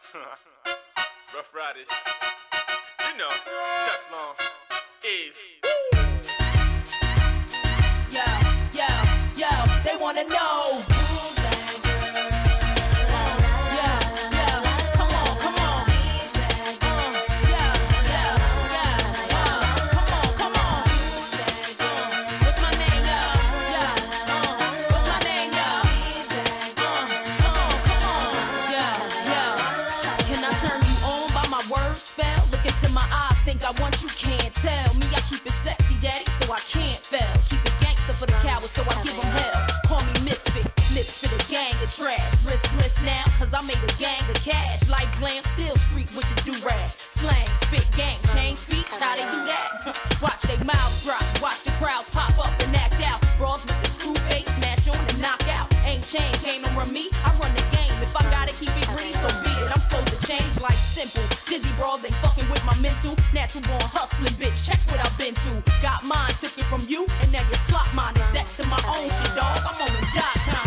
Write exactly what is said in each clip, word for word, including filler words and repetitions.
Rough Riders. You know, Teflon, Eve. Yo, yo, yo, they wanna know. Think I want you, can't tell me. I keep it sexy, daddy, so I can't fail. Keep it gangster for the cowards, so I give them hell. Call me misfit, lips for the gang of trash. Riskless now, cause I made a gang of cash. Like glam, still street with the do-rag. Slang, spit, gang, change speech, how they do that? Watch they mouths drop, watch the crowds pop up and act out. Brawls with the screw face, smash on and knock out. Ain't chain, game don't run me, I run the game. If I gotta keep it green, so be it. I'm supposed to change like simple. Dizzy brawls ain't fucking with my mental. Natural born hustling, bitch, check what I've been through. Got mine, took it from you, and now you slot mine. Exact to my own shit, dog. I'm on the dot com.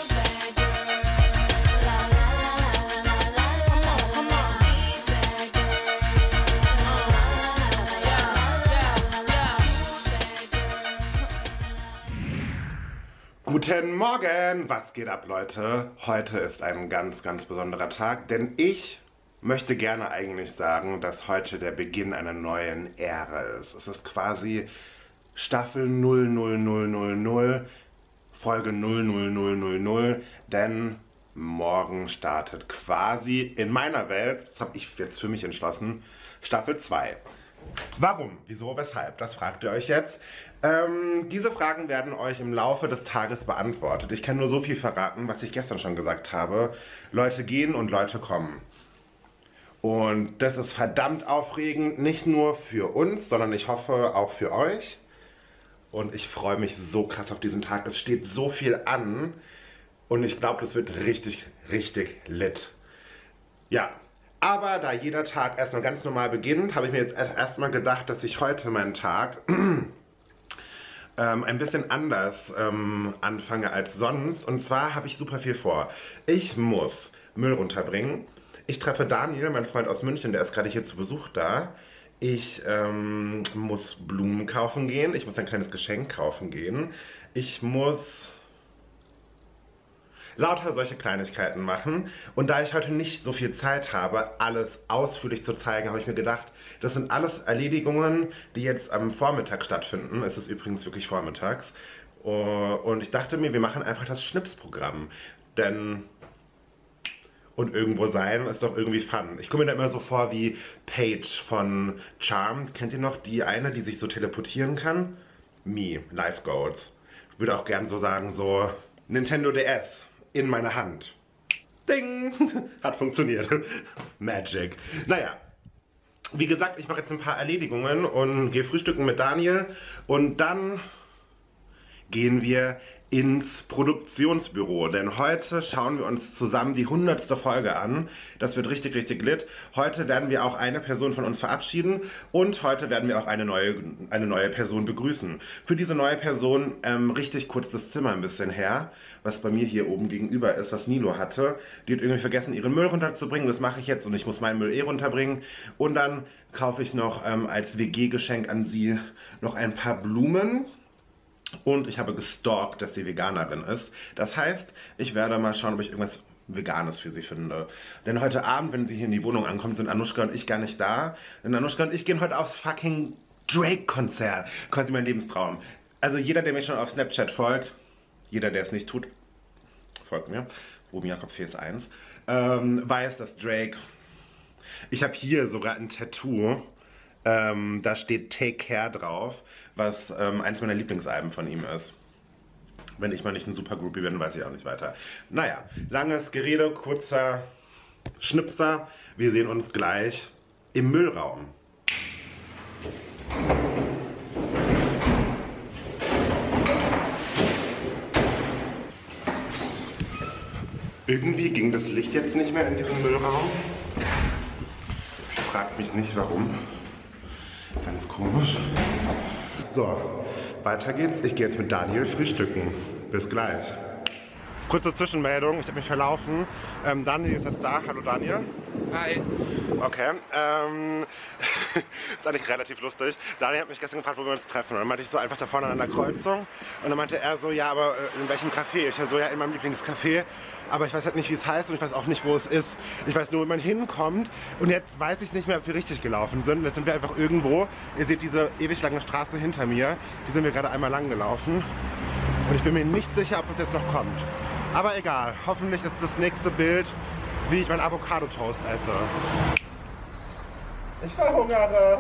Guten Morgen! Was geht ab, Leute? Heute ist ein ganz, ganz besonderer Tag, denn ich möchte gerne eigentlich sagen, dass heute der Beginn einer neuen Ära ist. Es ist quasi Staffel null null null null null, Folge null null null null null, denn morgen startet quasi in meiner Welt, das habe ich jetzt für mich entschlossen, Staffel zwei. Warum? Wieso? Weshalb? Das fragt ihr euch jetzt. Ähm, diese Fragen werden euch im Laufe des Tages beantwortet. Ich kann nur so viel verraten, was ich gestern schon gesagt habe. Leute gehen und Leute kommen. Und das ist verdammt aufregend, nicht nur für uns, sondern ich hoffe auch für euch. Und ich freue mich so krass auf diesen Tag. Es steht so viel an und ich glaube, das wird richtig, richtig lit. Ja. Aber da jeder Tag erstmal ganz normal beginnt, habe ich mir jetzt erstmal gedacht, dass ich heute meinen Tag ähm, ein bisschen anders ähm, anfange als sonst. Und zwar habe ich super viel vor. Ich muss Müll runterbringen. Ich treffe Daniel, mein Freund aus München, der ist gerade hier zu Besuch da. Ich ähm, muss Blumen kaufen gehen. Ich muss ein kleines Geschenk kaufen gehen. Ich muss lauter solche Kleinigkeiten machen. Und da ich heute nicht so viel Zeit habe, alles ausführlich zu zeigen, habe ich mir gedacht, das sind alles Erledigungen, die jetzt am Vormittag stattfinden. Es ist übrigens wirklich vormittags. Und ich dachte mir, wir machen einfach das Schnipsprogramm. Denn und irgendwo sein ist doch irgendwie fun. Ich komme mir da immer so vor wie Paige von Charmed. Kennt ihr noch die eine, die sich so teleportieren kann? Me, Life Goals. Ich würde auch gern so sagen, so Nintendo D S. In meine Hand. Ding! Hat funktioniert. Magic. Naja. Wie gesagt, ich mache jetzt ein paar Erledigungen und gehe frühstücken mit Daniel. Und dann gehen wir ins Produktionsbüro. Denn heute schauen wir uns zusammen die hundertste Folge an. Das wird richtig, richtig lit. Heute werden wir auch eine Person von uns verabschieden. Und heute werden wir auch eine neue, eine neue Person begrüßen. Für diese neue Person ähm, richtig kurz das Zimmer ein bisschen her. Was bei mir hier oben gegenüber ist, was Nilo hatte. Die hat irgendwie vergessen, ihren Müll runterzubringen. Das mache ich jetzt und ich muss meinen Müll eh runterbringen. Und dann kaufe ich noch ähm, als W G-Geschenk an sie noch ein paar Blumen. Und ich habe gestalkt, dass sie Veganerin ist. Das heißt, ich werde mal schauen, ob ich irgendwas Veganes für sie finde. Denn heute Abend, wenn sie hier in die Wohnung ankommt, sind Anushka und ich gar nicht da. Denn Anushka und ich gehen heute aufs fucking Drake-Konzert. Quasi mein Lebenstraum. Also jeder, der mir schon auf Snapchat folgt, jeder, der es nicht tut, folgt mir, Ruben Jakob vier eins, ähm, weiß, dass Drake... Ich habe hier sogar ein Tattoo. Ähm, da steht Take Care drauf, was ähm, eins meiner Lieblingsalben von ihm ist. Wenn ich mal nicht ein super Groupie bin, weiß ich auch nicht weiter. Naja, langes Gerede, kurzer Schnipser. Wir sehen uns gleich im Müllraum. Irgendwie ging das Licht jetzt nicht mehr in diesem Müllraum. Fragt mich nicht warum. Ganz komisch. So, weiter geht's. Ich gehe jetzt mit Daniel frühstücken. Bis gleich. Kurze Zwischenmeldung, ich habe mich verlaufen. Ähm, Daniel ist jetzt da. Hallo Daniel. Hi. Okay, ähm, ist eigentlich relativ lustig. Daniel hat mich gestern gefragt, wo wir uns treffen. Und dann meinte ich so einfach da vorne an der Kreuzung. Und dann meinte er so, ja, aber in welchem Café? Ich so, ja, in meinem Lieblingscafé. Aber ich weiß halt nicht, wie es heißt und ich weiß auch nicht, wo es ist. Ich weiß nur, wo man hinkommt. Und jetzt weiß ich nicht mehr, ob wir richtig gelaufen sind. Jetzt sind wir einfach irgendwo. Ihr seht diese ewig lange Straße hinter mir. Die sind wir gerade einmal lang gelaufen. Und ich bin mir nicht sicher, ob es jetzt noch kommt. Aber egal, hoffentlich ist das nächste Bild, wie ich meinen Avocado-Toast esse. Ich verhungere!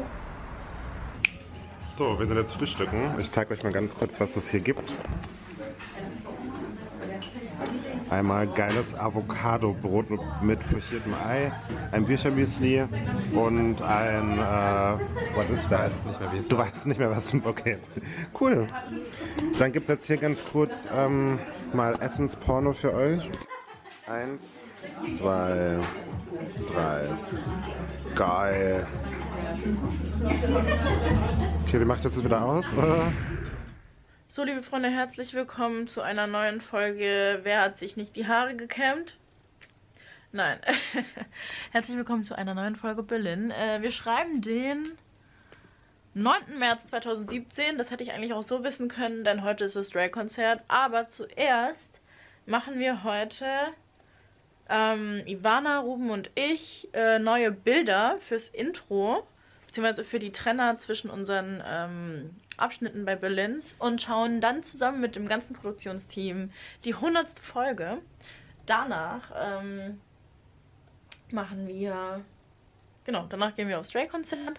So, wir sind jetzt frühstücken. Ich zeige euch mal ganz kurz, was es hier gibt. Einmal geiles Avocado-Brot mit pochiertem Ei, ein Birchermüsli und ein, äh, was ist das? Du weißt nicht mehr, was ein, okay. Cool. Dann gibt es jetzt hier ganz kurz ähm, mal Essensporno für euch. Eins, zwei, drei. Geil. Okay, wie macht das jetzt wieder aus? Oder? So, liebe Freunde, herzlich willkommen zu einer neuen Folge Wer hat sich nicht die Haare gekämmt? Nein. Herzlich willkommen zu einer neuen Folge Berlin. Äh, wir schreiben den neunten März zweitausendsiebzehn. Das hätte ich eigentlich auch so wissen können, denn heute ist das Drake-Konzert. Aber zuerst machen wir heute, ähm, Ivana, Ruben und ich, äh, neue Bilder fürs Intro, beziehungsweise für die Trenner zwischen unseren ähm, Abschnitten bei Berlin und schauen dann zusammen mit dem ganzen Produktionsteam die hundertste Folge. Danach ähm, machen wir, genau, danach gehen wir aufs Drake-Konzert.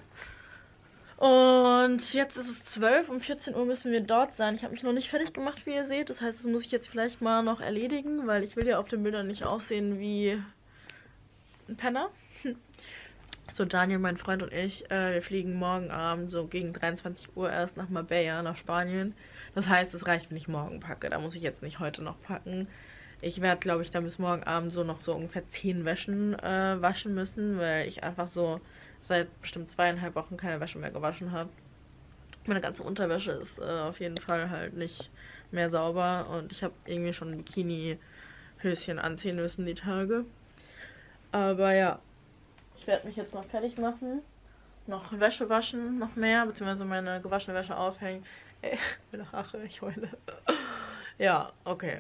Und jetzt ist es zwölf, um vierzehn Uhr müssen wir dort sein. Ich habe mich noch nicht fertig gemacht, wie ihr seht. Das heißt, das muss ich jetzt vielleicht mal noch erledigen, weil ich will ja auf den Bildern nicht aussehen wie ein Penner. So, Daniel, mein Freund und ich, äh, wir fliegen morgen Abend so gegen dreiundzwanzig Uhr erst nach Marbella, nach Spanien. Das heißt, es reicht, wenn ich morgen packe. Da muss ich jetzt nicht heute noch packen. Ich werde, glaube ich, dann bis morgen Abend so noch so ungefähr zehn Wäschen äh, waschen müssen, weil ich einfach so seit bestimmt zweieinhalb Wochen keine Wäsche mehr gewaschen habe. Meine ganze Unterwäsche ist äh, auf jeden Fall halt nicht mehr sauber und ich habe irgendwie schon ein Bikini-Höschen anziehen müssen die Tage. Aber ja, ich werde mich jetzt mal fertig machen, noch Wäsche waschen, noch mehr, beziehungsweise meine gewaschene Wäsche aufhängen. Ey, meine Haare, ich heule. Ja, okay.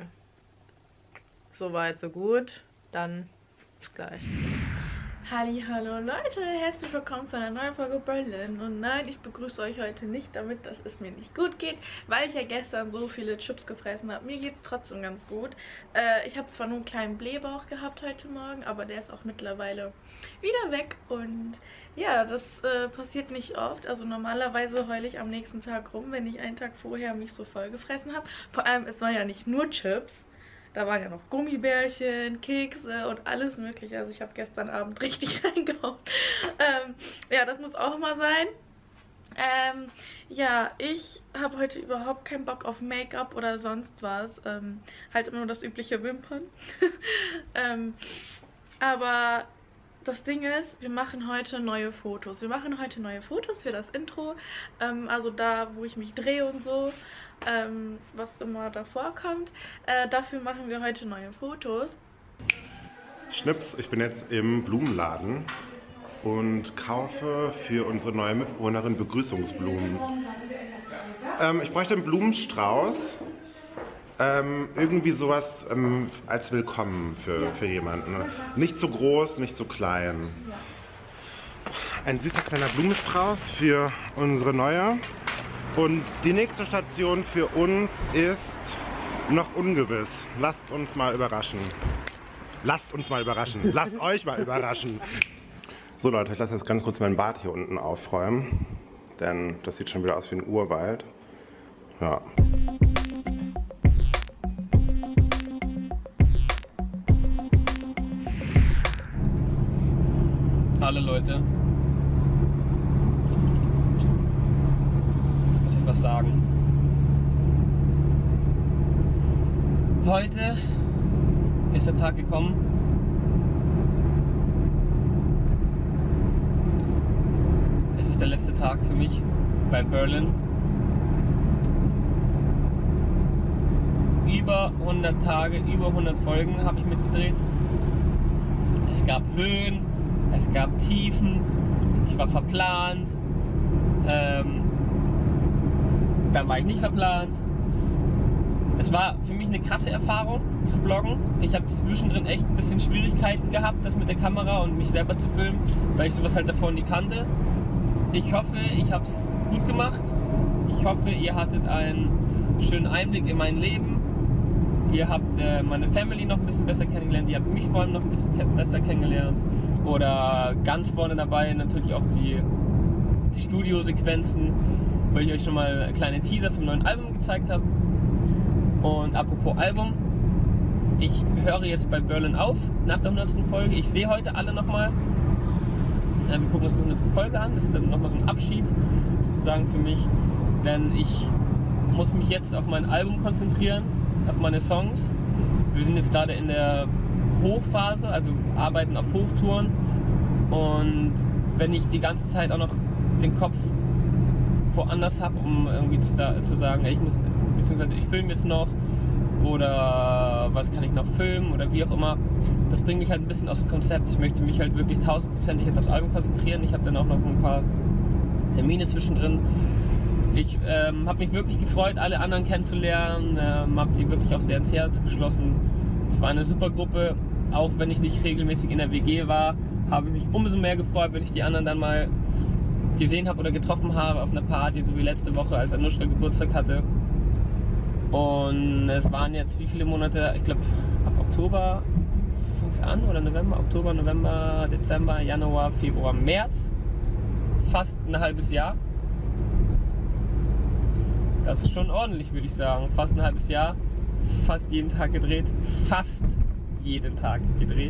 Soweit, so gut. Dann bis gleich. Halli, hallo Leute, herzlich willkommen zu einer neuen Folge Berlin. Und nein, ich begrüße euch heute nicht damit, dass es mir nicht gut geht, weil ich ja gestern so viele Chips gefressen habe. Mir geht es trotzdem ganz gut. Äh, ich habe zwar nur einen kleinen Blähbauch gehabt heute Morgen, aber der ist auch mittlerweile wieder weg. Und ja, das äh, passiert nicht oft. Also normalerweise heule ich am nächsten Tag rum, wenn ich einen Tag vorher mich so voll gefressen habe. Vor allem, es waren ja nicht nur Chips. Da waren ja noch Gummibärchen, Kekse und alles mögliche. Also ich habe gestern Abend richtig reingehauen. Ähm, ja, das muss auch mal sein. Ähm, ja, ich habe heute überhaupt keinen Bock auf Make-up oder sonst was. Ähm, halt immer nur das übliche Wimpern. ähm, aber das Ding ist, wir machen heute neue Fotos. Wir machen heute neue Fotos für das Intro. Ähm, also da, wo ich mich drehe und so. Ähm, was immer davor kommt. Äh, dafür machen wir heute neue Fotos. Schnips, ich bin jetzt im Blumenladen und kaufe für unsere neue Mitbewohnerin Begrüßungsblumen. Ähm, ich bräuchte einen Blumenstrauß. Ähm, irgendwie sowas ähm, als Willkommen für, für jemanden. Nicht zu groß, nicht zu klein. Ein süßer kleiner Blumenstrauß für unsere neue. Und die nächste Station für uns ist noch ungewiss. Lasst uns mal überraschen. Lasst uns mal überraschen. Lasst euch mal überraschen. So Leute, ich lasse jetzt ganz kurz mein Bad hier unten aufräumen. Denn das sieht schon wieder aus wie ein Urwald. Ja. Hallo Leute. Ich muss etwas sagen. Heute ist der Tag gekommen, es ist der letzte Tag für mich bei Berlin. Über hundert Tage, über hundert Folgen habe ich mitgedreht. Es gab Höhen, es gab Tiefen, ich war verplant, ähm, dann war ich nicht verplant. Es war für mich eine krasse Erfahrung zu bloggen. Ich habe zwischendrin echt ein bisschen Schwierigkeiten gehabt, das mit der Kamera und mich selber zu filmen, weil ich sowas halt davor nie kannte. Ich hoffe, ich habe es gut gemacht. Ich hoffe, ihr hattet einen schönen Einblick in mein Leben. Ihr habt äh, meine Family noch ein bisschen besser kennengelernt. Ihr habt mich vor allem noch ein bisschen ke besser kennengelernt. Oder ganz vorne dabei natürlich auch die Studiosequenzen, wo ich euch schon mal kleine Teaser vom neuen Album gezeigt habe. Und apropos Album, ich höre jetzt bei Berlin auf nach der hundertsten Folge. Ich sehe heute alle nochmal. Ja, wir gucken uns die hundertste Folge an. Das ist dann nochmal so ein Abschied sozusagen für mich. Denn ich muss mich jetzt auf mein Album konzentrieren, auf meine Songs. Wir sind jetzt gerade in der Hochphase, also arbeiten auf Hochtouren. Und wenn ich die ganze Zeit auch noch den Kopf woanders habe, um irgendwie zu, zu sagen, ich muss, beziehungsweise ich filme jetzt noch oder was kann ich noch filmen oder wie auch immer, das bringt mich halt ein bisschen aus dem Konzept. Ich möchte mich halt wirklich tausendprozentig jetzt aufs Album konzentrieren. Ich habe dann auch noch ein paar Termine zwischendrin. Ich ähm, habe mich wirklich gefreut, alle anderen kennenzulernen, ähm, habe sie wirklich auch sehr ins Herz geschlossen. Es war eine super Gruppe, auch wenn ich nicht regelmäßig in der W G war, habe ich mich umso mehr gefreut, wenn ich die anderen dann mal gesehen habe oder getroffen habe auf einer Party, so wie letzte Woche, als Anushka Geburtstag hatte. Und es waren jetzt wie viele Monate, ich glaube ab Oktober fing es an oder November, Oktober, November, Dezember, Januar, Februar, März, fast ein halbes Jahr. Das ist schon ordentlich, würde ich sagen. Fast ein halbes Jahr, fast jeden Tag gedreht, fast jeden Tag gedreht.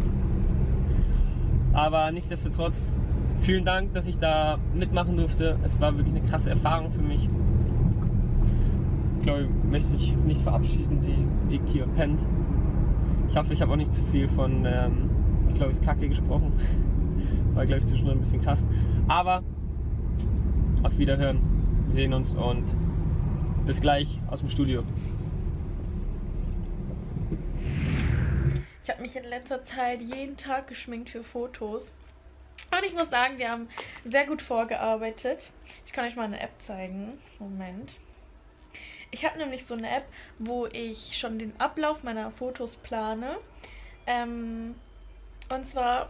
Aber nichtsdestotrotz, vielen Dank, dass ich da mitmachen durfte. Es war wirklich eine krasse Erfahrung für mich. Ich glaube, ich möchte mich nicht verabschieden, die liegt hier und pennt. Ich hoffe, ich habe auch nicht zu viel von, ähm, ich glaube, ich Kacke gesprochen. War, glaube ich, zwischendurch ein bisschen krass. Aber auf Wiederhören. Wir sehen uns und bis gleich aus dem Studio. Ich habe mich in letzter Zeit jeden Tag geschminkt für Fotos. Und ich muss sagen, wir haben sehr gut vorgearbeitet. Ich kann euch mal eine App zeigen. Moment. Ich habe nämlich so eine App, wo ich schon den Ablauf meiner Fotos plane. Ähm, und zwar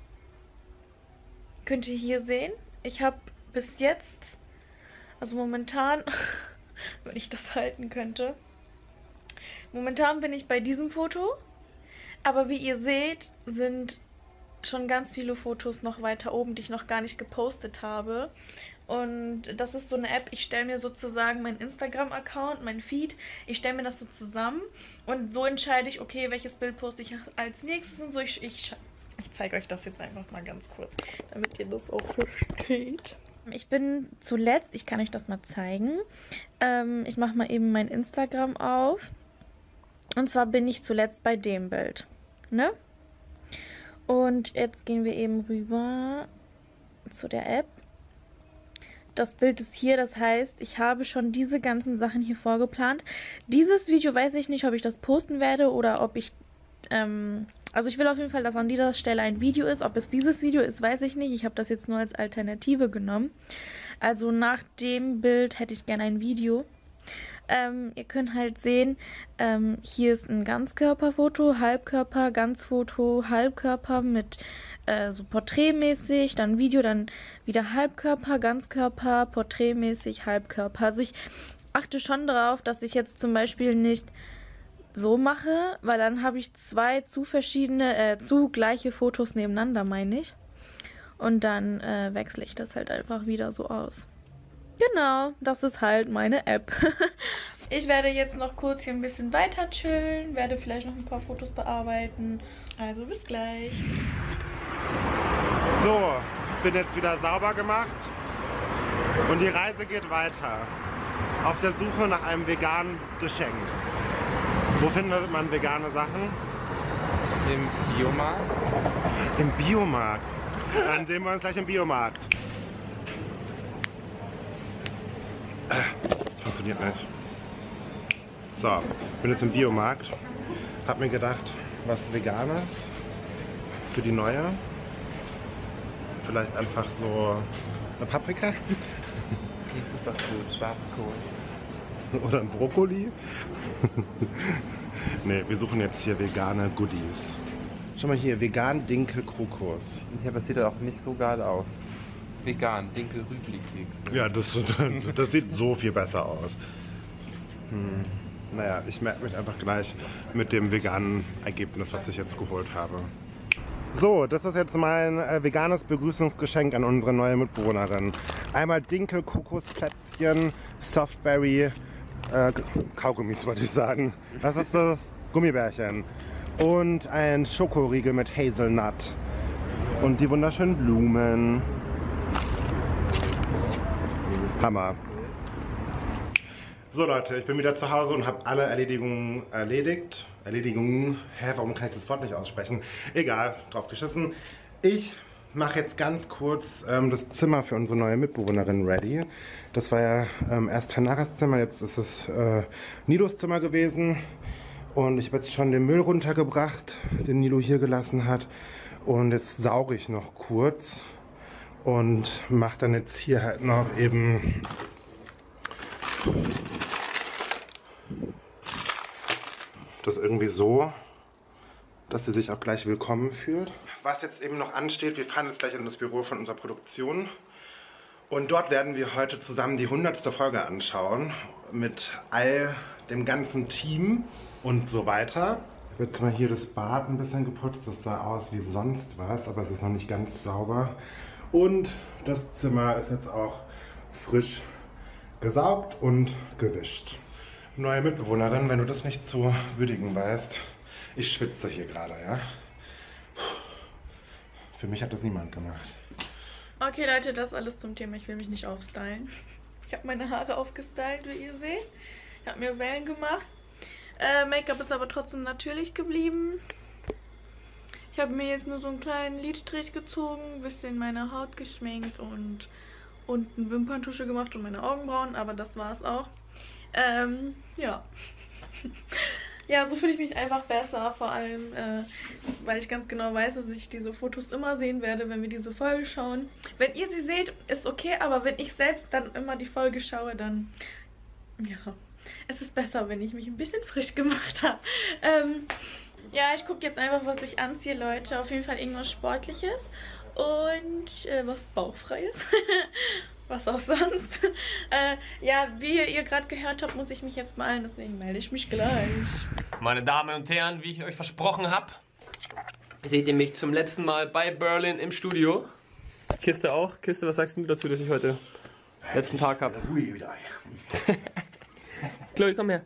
könnt ihr hier sehen, ich habe bis jetzt, also momentan, wenn ich das halten könnte, momentan bin ich bei diesem Foto. Aber wie ihr seht, sind schon ganz viele Fotos noch weiter oben, die ich noch gar nicht gepostet habe. Und das ist so eine App, ich stelle mir sozusagen meinen Instagram-Account, mein Feed, ich stelle mir das so zusammen und so entscheide ich, okay, welches Bild poste ich als nächstes und so. Ich, ich, ich zeige euch das jetzt einfach mal ganz kurz, damit ihr das auch versteht. Ich bin zuletzt, ich kann euch das mal zeigen, ähm, ich mache mal eben mein Instagram auf. Und zwar bin ich zuletzt bei dem Bild, ne? Und jetzt gehen wir eben rüber zu der App. Das Bild ist hier, das heißt, ich habe schon diese ganzen Sachen hier vorgeplant. Dieses Video weiß ich nicht, ob ich das posten werde oder ob ich, ähm, also ich will auf jeden Fall, dass an dieser Stelle ein Video ist. Ob es dieses Video ist, weiß ich nicht. Ich habe das jetzt nur als Alternative genommen. Also nach dem Bild hätte ich gerne ein Video. Ähm, ihr könnt halt sehen, ähm, hier ist ein Ganzkörperfoto, Halbkörper, Ganzfoto, Halbkörper mit äh, so porträtmäßig, dann Video, dann wieder Halbkörper, Ganzkörper, porträtmäßig, Halbkörper. Also ich achte schon darauf, dass ich jetzt zum Beispiel nicht so mache, weil dann habe ich zwei zu verschiedene, äh, zu gleiche Fotos nebeneinander, meine ich. Und dann äh, wechsle ich das halt einfach wieder so aus. Genau, das ist halt meine App. Ich werde jetzt noch kurz hier ein bisschen weiter chillen, werde vielleicht noch ein paar Fotos bearbeiten. Also bis gleich. So, bin jetzt wieder sauber gemacht und die Reise geht weiter. Auf der Suche nach einem veganen Geschenk. Wo findet man vegane Sachen? Im Biomarkt. Im Biomarkt. Dann sehen wir uns gleich im Biomarkt. Das funktioniert nicht. So, ich bin jetzt im Biomarkt. Hab mir gedacht, was Veganes für die neue. vielleicht einfach so eine Paprika? Die ist doch gut, Schwarzkohl. Oder ein Brokkoli? Ne, wir suchen jetzt hier vegane Goodies. Schau mal hier, vegan Dinkel Krokos. Ja, aber das sieht auch nicht so geil aus. Vegan, Dinkel Rübli-Kekse. Ja, das, das sieht so viel besser aus. Hm. Naja, ich merke mich einfach gleich mit dem veganen Ergebnis, was ich jetzt geholt habe. So, das ist jetzt mein äh, veganes Begrüßungsgeschenk an unsere neue Mitbewohnerin. Einmal Dinkel, Kokosplätzchen, Softberry, äh, Kaugummis wollte ich sagen. Was ist das? Gummibärchen. Und ein Schokoriegel mit Hazelnut. Und die wunderschönen Blumen. Hammer. So Leute, ich bin wieder zu Hause und habe alle Erledigungen erledigt. Erledigungen, hä, warum kann ich das Wort nicht aussprechen? Egal, drauf geschissen. Ich mache jetzt ganz kurz ähm, das Zimmer für unsere neue Mitbewohnerin ready. Das war ja ähm, erst Tanaras Zimmer, jetzt ist es äh, Nilos Zimmer gewesen. Und ich habe jetzt schon den Müll runtergebracht, den Nilo hier gelassen hat. Und jetzt sauge ich noch kurz und mache dann jetzt hier halt noch eben das irgendwie so, dass sie sich auch gleich willkommen fühlt. Was jetzt eben noch ansteht, wir fahren jetzt gleich in das Büro von unserer Produktion und dort werden wir heute zusammen die hundertste Folge anschauen mit all dem ganzen Team und so weiter. Ich habe jetzt mal hier das Bad ein bisschen geputzt, das sah aus wie sonst was, aber es ist noch nicht ganz sauber. Und das Zimmer ist jetzt auch frisch gesaugt und gewischt. Neue Mitbewohnerin, wenn du das nicht zu würdigen weißt, ich schwitze hier gerade, ja? Für mich hat das niemand gemacht. Okay Leute, das alles zum Thema, ich will mich nicht aufstylen. Ich habe meine Haare aufgestylt, wie ihr seht. Ich habe mir Wellen gemacht. Äh, Make-up ist aber trotzdem natürlich geblieben. Ich habe mir jetzt nur so einen kleinen Lidstrich gezogen, ein bisschen meine Haut geschminkt und unten Wimperntusche gemacht und meine Augenbrauen, aber das war es auch. Ähm, ja. Ja, so fühle ich mich einfach besser, vor allem, äh, weil ich ganz genau weiß, dass ich diese Fotos immer sehen werde, wenn wir diese Folge schauen. Wenn ihr sie seht, ist okay, aber wenn ich selbst dann immer die Folge schaue, dann, ja, es ist besser, wenn ich mich ein bisschen frisch gemacht habe. Ähm, ja, ich gucke jetzt einfach, was ich anziehe, Leute. Auf jeden Fall irgendwas Sportliches und äh, was Bauchfreies. Was auch sonst. äh, ja, wie ihr gerade gehört habt, muss ich mich jetzt malen, deswegen melde ich mich gleich. Meine Damen und Herren, wie ich euch versprochen habe, seht ihr mich zum letzten Mal bei Berlin im Studio. Kiste auch. Kiste, was sagst du dazu, dass ich heute letzten Tag habe? Chloe, komm her.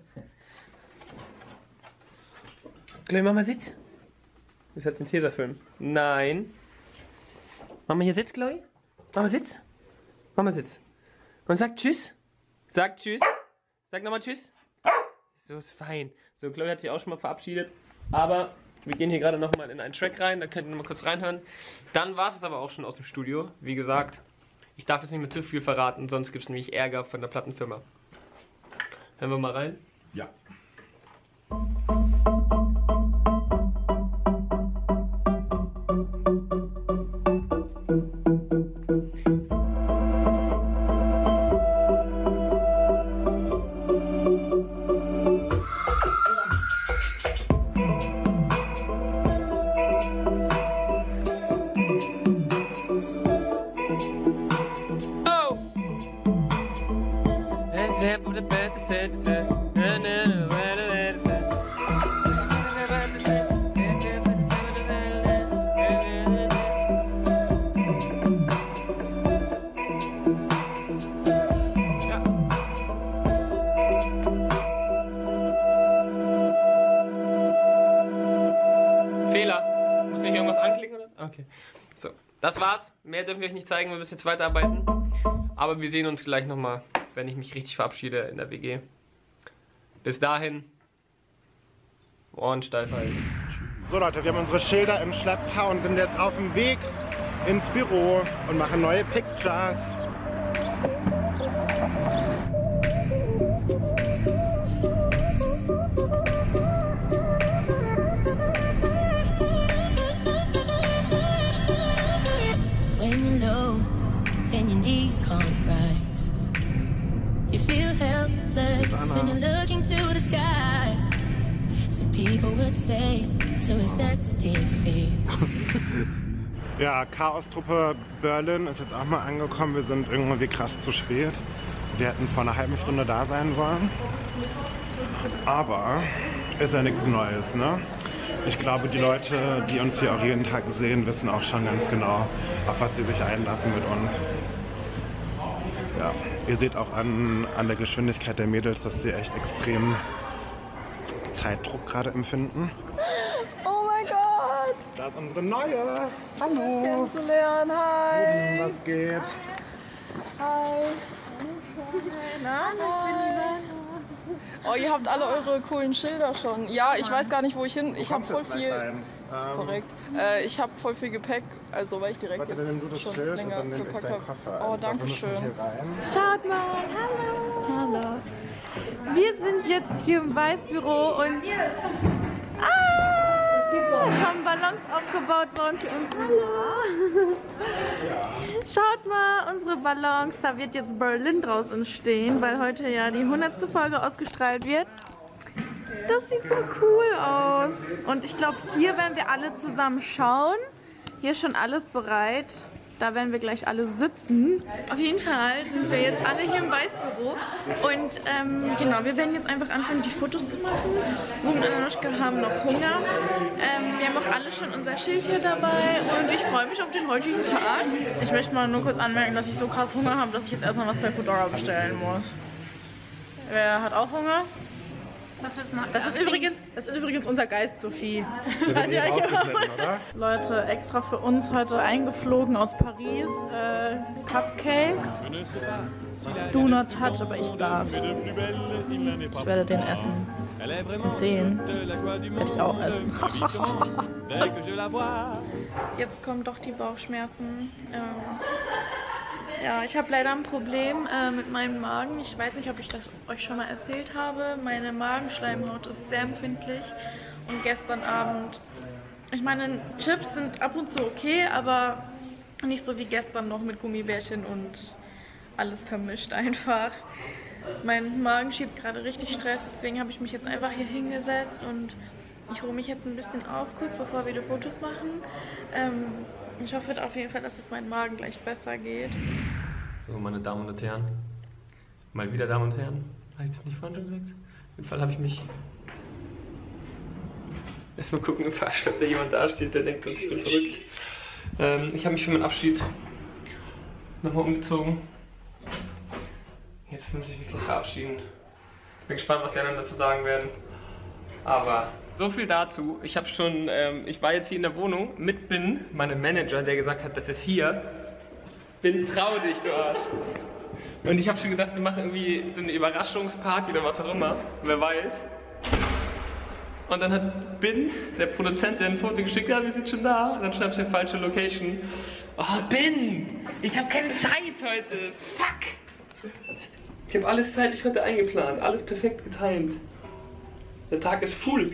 Chloe, mach mal Sitz. Du bist jetzt ein Tesafilm. Nein. Mach mal hier Sitz, Chloe. Mach mal Sitz. Mach mal Sitz. Und sag Tschüss. Sag Tschüss. Sag nochmal Tschüss. So ist fein. So, Chloe hat sich auch schon mal verabschiedet. Aber wir gehen hier gerade nochmal in einen Track rein. Da könnt ihr nochmal kurz reinhören. Dann war es aber auch schon aus dem Studio. Wie gesagt, ich darf jetzt nicht mehr zu viel verraten, sonst gibt es nämlich Ärger von der Plattenfirma. Hören wir mal rein? Ja. Fehler. Muss ich irgendwas anklicken oder? Okay. So, das war's. Mehr dürfen wir euch nicht zeigen, wir müssen jetzt weiterarbeiten. Aber wir sehen uns gleich nochmal, wenn ich mich richtig verabschiede in der W G. Bis dahin, Ohren steif halten. So Leute, wir haben unsere Schilder im Schlepptau und sind jetzt auf dem Weg ins Büro und machen neue Pictures. When you and your knees can't rise. You feel helpless and you're looking to the sky. Some people would say to accept defeat. Ja, Chaos-Truppe Berlin ist jetzt auch mal angekommen. Wir sind irgendwie krass zu spät. Wir hätten vor einer halben Stunde da sein sollen. Aber ist ja nichts Neues, ne? Ich glaube, die Leute, die uns hier auch jeden Tag sehen, wissen auch schon ganz genau, auf was sie sich einlassen mit uns. Ja, ihr seht auch an, an der Geschwindigkeit der Mädels, dass sie echt extrem Zeitdruck gerade empfinden. Oh mein Gott! Da ist unsere neue! Hallo! Dich kennenzulernen, hi! Was geht? Hi! Na, oh, ihr habt alle eure coolen Schilder schon. Ja, ich weiß gar nicht, wo ich hin. Ich habe voll viel. Ähm, Korrekt. Äh, ich habe voll viel Gepäck, also weil ich direkt warte, dann nimm du das jetzt Schild schon und länger dann nehm ich gepackt deinen habe. Koffer. Oh, einfach. danke Wir müssen schön. hier rein. Schaut mal, hallo. Hallo. Wir sind jetzt hier im Weißbüro und ah, es haben Ballons aufgebaut worden für uns. Hallo. Schaut mal, unsere Ballons, da wird jetzt Berlin draus entstehen, weil heute ja die hundertste Folge ausgestrahlt wird. Das sieht so cool aus. Und ich glaube, hier werden wir alle zusammen schauen. Hier ist schon alles bereit. Da werden wir gleich alle sitzen. Auf jeden Fall sind wir jetzt alle hier im Weißbüro. Und ähm, genau, wir werden jetzt einfach anfangen, die Fotos zu machen. Ruben und Anoshka haben noch Hunger. Ähm, wir haben auch alle schon unser Schild hier dabei. Und ich freue mich auf den heutigen Tag. Ich möchte mal nur kurz anmerken, dass ich so krass Hunger habe, dass ich jetzt erstmal was bei Foodora bestellen muss. Wer hat auch Hunger? Das ist, das, ist übrigens, das ist übrigens unser Geist, Sophie. Hat ja oder? Leute, extra für uns heute eingeflogen aus Paris. Äh, Cupcakes. Do not touch, aber ich darf. Ich werde den essen. Und den werde ich auch essen. Jetzt kommen doch die Bauchschmerzen. Ähm, Ja, ich habe leider ein Problem äh, mit meinem Magen. Ich weiß nicht, ob ich das euch schon mal erzählt habe. Meine Magenschleimhaut ist sehr empfindlich. Und gestern Abend, ich meine, Chips sind ab und zu okay, aber nicht so wie gestern noch mit Gummibärchen und alles vermischt einfach. Mein Magen schiebt gerade richtig Stress, deswegen habe ich mich jetzt einfach hier hingesetzt und ich ruhe mich jetzt ein bisschen aus, kurz bevor wir die Fotos machen. Ähm, Ich hoffe auf jeden Fall, dass es meinem Magen gleich besser geht. So, meine Damen und Herren. Mal wieder Damen und Herren. Habe ich das nicht vorhin schon gesagt? Auf jeden Fall habe ich mich... Erstmal gucken im Fahrstuhl, ob da jemand da steht, der denkt, ich bin verrückt. Ähm, ich habe mich für meinen Abschied nochmal umgezogen. Jetzt muss ich mich wirklich verabschieden. Bin gespannt, was die anderen dazu sagen werden. Aber... So viel dazu. Ich habe schon, ähm, ich war jetzt hier in der Wohnung mit Bin, meinem Manager, der gesagt hat, das ist hier. Bin, trau dich, du Arsch. Und ich habe schon gedacht, wir machen irgendwie so eine Überraschungsparty oder was auch immer. Wer weiß. Und dann hat Bin, der Produzent, der ein Foto geschickt hat, wir sind schon da. Und dann schreibst du falsche Location. Oh, Bin! Ich habe keine Zeit heute. Fuck! Ich habe alles zeitlich heute eingeplant. Alles perfekt getimt. Der Tag ist full.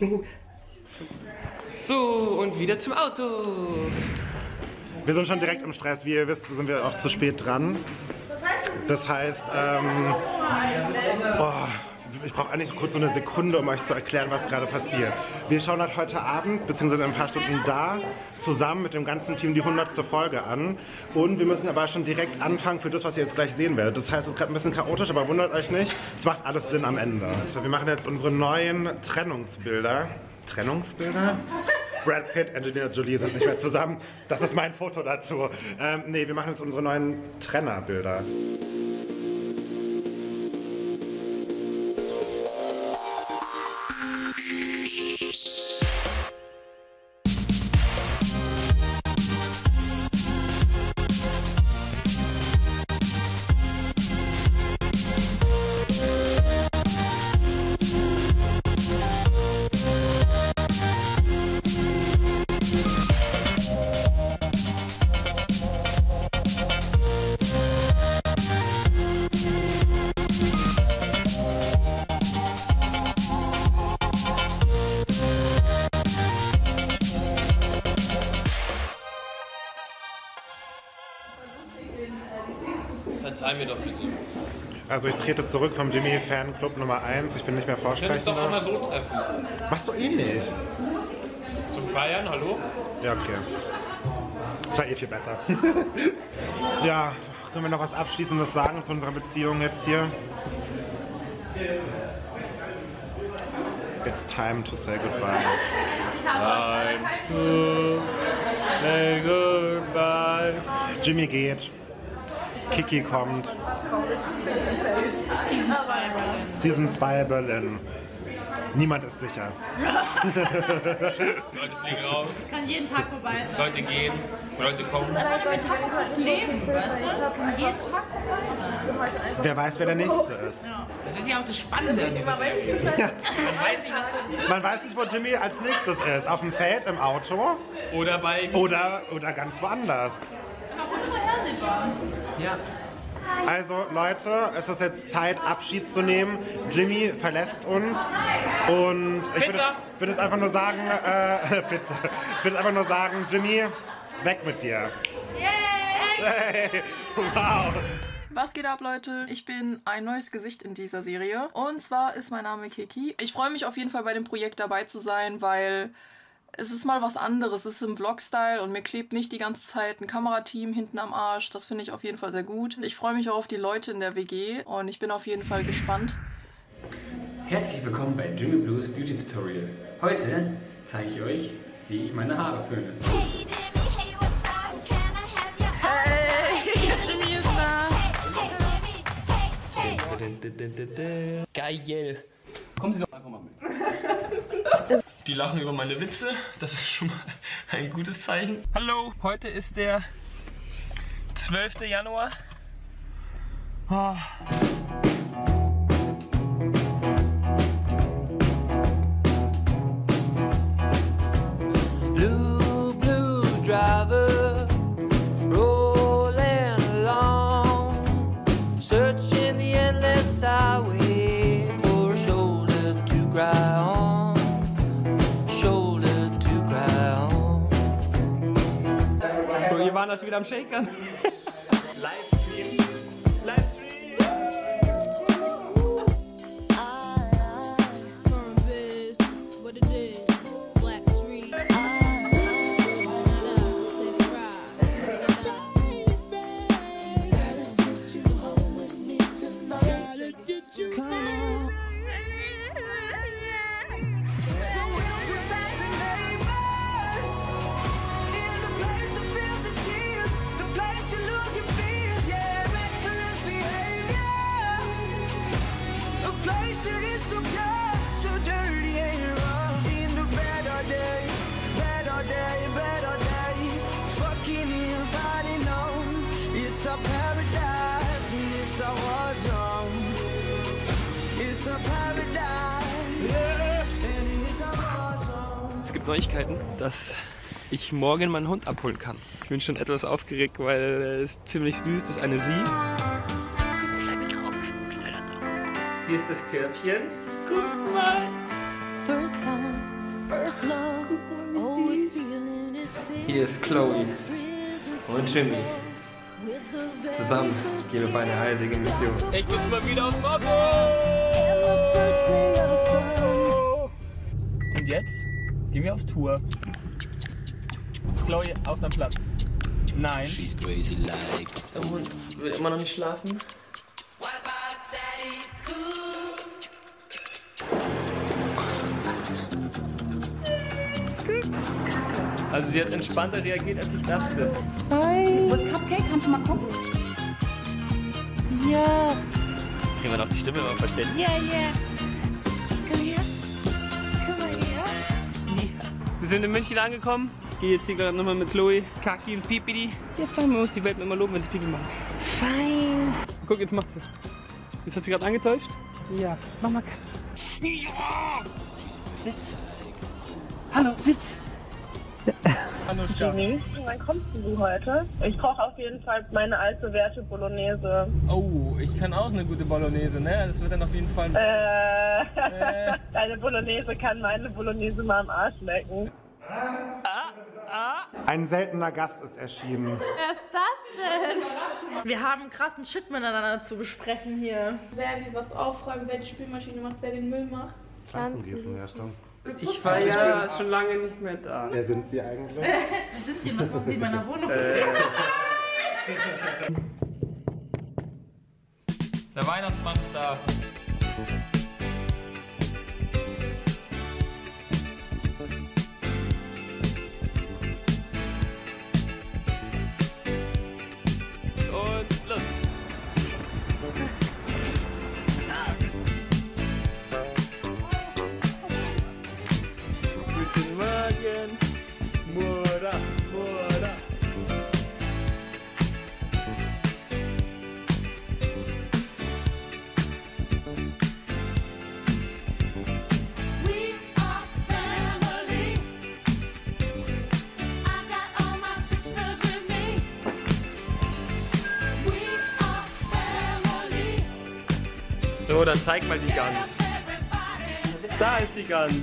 So, und wieder zum Auto. Wir sind schon direkt im Stress. Wie ihr wisst, sind wir auch zu spät dran. Das heißt, ähm, oh, ich brauche eigentlich so kurz so eine Sekunde, um euch zu erklären, was gerade passiert. Wir schauen halt heute Abend, beziehungsweise in ein paar Stunden da, zusammen mit dem ganzen Team die hundertste Folge an. Und wir müssen aber schon direkt anfangen für das, was ihr jetzt gleich sehen werdet. Das heißt, es ist gerade ein bisschen chaotisch, aber wundert euch nicht. Es macht alles Sinn am Ende. Wir machen jetzt unsere neuen Trennungsbilder. Trennungsbilder? Brad Pitt, Angelina Jolie sind nicht mehr zusammen. Das ist mein Foto dazu. Ähm, nee, wir machen jetzt unsere neuen Trennerbilder. Verzeih mir doch bitte. Also ich trete zurück vom Jimmy Fanclub Nummer eins. Ich bin nicht mehr Wir können uns doch auch Vorsprechender. mal so treffen. Machst du eh nicht. Zum Feiern, hallo? Ja, okay. Das war eh viel besser. Ja, können wir noch was Abschließendes sagen zu unserer Beziehung jetzt hier? It's time to say goodbye. Time to say goodbye. Jimmy geht. Kiki kommt. Season zwei Berlin. Niemand ist sicher. Leute fliegen raus. Kann jeden Tag vorbei sein. Leute gehen. Leute kommen. Aber ich möchte das Leben, weißt du? Kann jeden Tag vorbei sein. Wer weiß, wer der Nächste ist. Das ist ja auch das Spannende an dieser Welt. Ja. Man weiß nicht, was passiert. Man weiß nicht, wo Jimmy als nächstes ist. Auf dem Feld, im Auto. Oder bei... Oder, oder ganz woanders. Auch unvorhersehbar. Ja. Also Leute, es ist jetzt Zeit, Abschied zu nehmen. Jimmy verlässt uns und ich würde, würde jetzt einfach nur sagen, äh, Pizza. Ich würde einfach nur sagen, Jimmy, weg mit dir. Yay! Wow! Was geht ab, Leute? Ich bin ein neues Gesicht in dieser Serie. Und zwar ist mein Name Kiki. Ich freue mich auf jeden Fall bei dem Projekt dabei zu sein, weil es ist mal was anderes. Es ist im Vlog-Style und mir klebt nicht die ganze Zeit ein Kamerateam hinten am Arsch. Das finde ich auf jeden Fall sehr gut. Ich freue mich auch auf die Leute in der W G und ich bin auf jeden Fall gespannt. Herzlich willkommen bei Jimmy Blues Beauty Tutorial. Heute zeige ich euch, wie ich meine Haare föhne. Hey, Jimmy ist da. Geil. Kommen Sie doch einfach mal mit. Die lachen über meine Witze, das ist schon mal ein gutes Zeichen. Hallo, heute ist der zwölfte Januar. Oh. Blue, blue driver, rolling along, searching the endless highway for a shoulder to cry on. Wir waren das wieder am Shakern. Livestream. Livestream. It's a paradise and it's a war zone. It's a paradise and it's a war zone. Es gibt Neuigkeiten, dass ich morgen meinen Hund abholen kann. Ich bin schon etwas aufgeregt, weil es ziemlich süß ist. Eine Sie. Hier ist das Körbchen. Guck mal. First time, first love. Oh, what feeling is this? Hier ist Chloe und Jimmy. Zusammen gehen wir auf eine eisige Mission. Ich bin mal wieder auf dem Auto! Und jetzt gehen wir auf Tour. Chloe, auf deinem Platz. Nein. Der Hund will immer noch nicht schlafen. Also sie hat entspannter reagiert, als ich dachte. Hi. Wo ist Cupcake? Kannst du mal gucken? Ja. Kriegen wir noch die Stimme immer verstehen? Ja, ja. Komm her. Komm mal her. Wir sind in München angekommen. Ich gehe jetzt hier gerade nochmal mit Chloe, Kaki und Pipidi. Ja, fein, man muss die Welt immer loben, wenn sie Pipi machen. Fein. Guck, jetzt macht sie. Jetzt hat sie gerade angetäuscht. Ja, mach mal. Ja. Sitz. Hallo, sitz. Hallo, Jimmy, wann kommst du heute? Ich brauche auf jeden Fall meine altbewährte Bolognese. Oh, ich kann auch eine gute Bolognese, ne? Das wird dann auf jeden Fall... Äh, äh. Deine Bolognese kann meine Bolognese mal am Arsch lecken. Ein seltener Gast ist erschienen. Wer ist das denn? Wir haben krassen Shit miteinander zu besprechen hier. Wer wie was aufräumt, wer die Spülmaschine macht, wer den Müll macht. Pflanzengießen. Ich war ja schon lange nicht mehr da. Wer sind Sie eigentlich? Wer sind Sie? Was machen Sie in meiner Wohnung? Äh. Der Weihnachtsmann ist da. Und los. Guten Morgen. Mora, Mora. So, dann zeig mal die Gans. Da ist die Gans.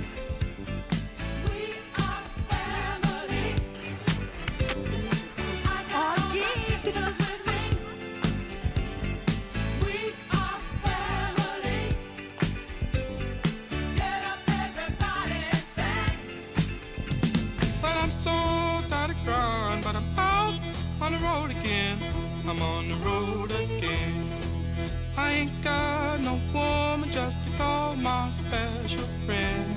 But I'm so tired of crying, but I'm out on the road again. I'm on the road again. I ain't got no woman just to call my special friend.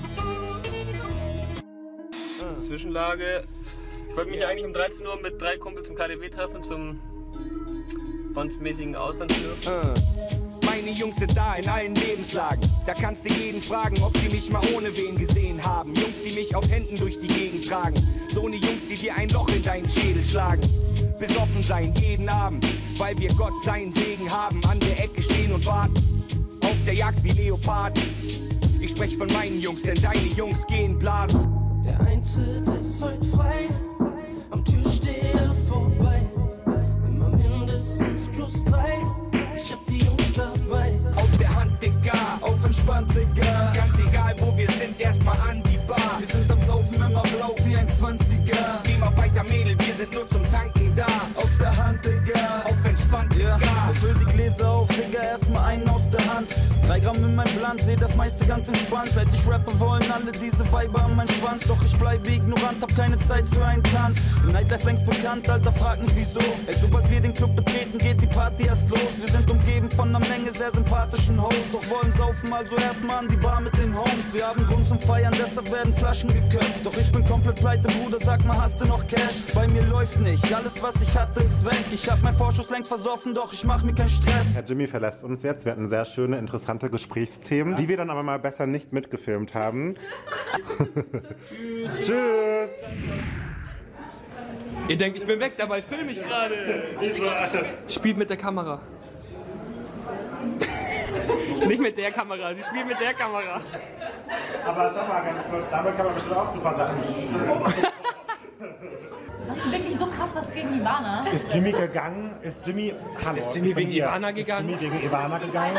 Zwischenlage. Ich wollte mich eigentlich um dreizehn Uhr mit drei Kumpels zum K D W treffen, zum bondsmäßigen Auslandsflug. Uh. Meine Jungs sind da in allen Lebenslagen. Da kannst du jeden fragen, ob sie mich mal ohne wen gesehen haben. Jungs, die mich auf Händen durch die Gegend tragen. So ne Jungs, die dir ein Loch in deinen Schädel schlagen. Besoffen sein jeden Abend, weil wir Gott seinen Segen haben. An der Ecke stehen und warten, auf der Jagd wie Leoparden. Ich sprech von meinen Jungs, denn deine Jungs gehen blasen. Der Eintritt ist heute frei, am Türsteher vorbei. Immer mindestens plus drei, ich hab die Jungs dabei. Aus der Hand, Digga, auf entspannt, Digga. Ganz egal, wo wir sind, erstmal an die Bar. Wir sind am Saufen immer blau wie ein Zwanziger. Geh mal weiter, Mädel, wir sind nur zum Tanken da. Aus der Hand, Digga, auf entspannt, Digga. Ja, ich füll die Gläser auf, Digga, erstmal einen aus der Hand. Drei Gramm in meinem Plan, seh das meiste ganz entspannt. Seit ich rappe, wollen alle diese Weiber an meinen Schwanz. Doch ich bleibe ignorant, hab keine Zeit für einen Tanz. Im Nightlife längst bekannt, Alter, frag nicht wieso. Ey, sobald wir den Club betreten, geht die Party erst los. Wir sind umgeben von einer Menge sehr sympathischen Hosts. Doch wollen saufen, also erstmal an die Bar mit den Homes. Wir haben Grund zum Feiern, deshalb werden Flaschen geköpft. Doch ich bin komplett pleite, Bruder, sag mal, hast du noch Cash? Bei mir läuft nicht, alles was ich hatte ist weg. Ich hab mein Vorschuss längst versoffen, doch ich mach mir keinen Stress. Herr Jimmy verlässt uns jetzt. Wir hatten sehr schöne, interessante Gesprächsthemen, die wir dann aber mal besser nicht mitgefilmt haben. Tschüss. Ihr denkt, ich bin weg, dabei filme ich gerade. Spielt mit der Kamera. Nicht mit der Kamera, sie spielt mit der Kamera. Aber schau mal ganz kurz, damit kann man bestimmt auch super Sachen spielen. Hast du wirklich so krass was gegen Ivana? Ist Jimmy gegangen? Ist Jimmy... Hallo, ist Jimmy wegen Ivana gegangen? Ist Jimmy wegen Ivana gegangen?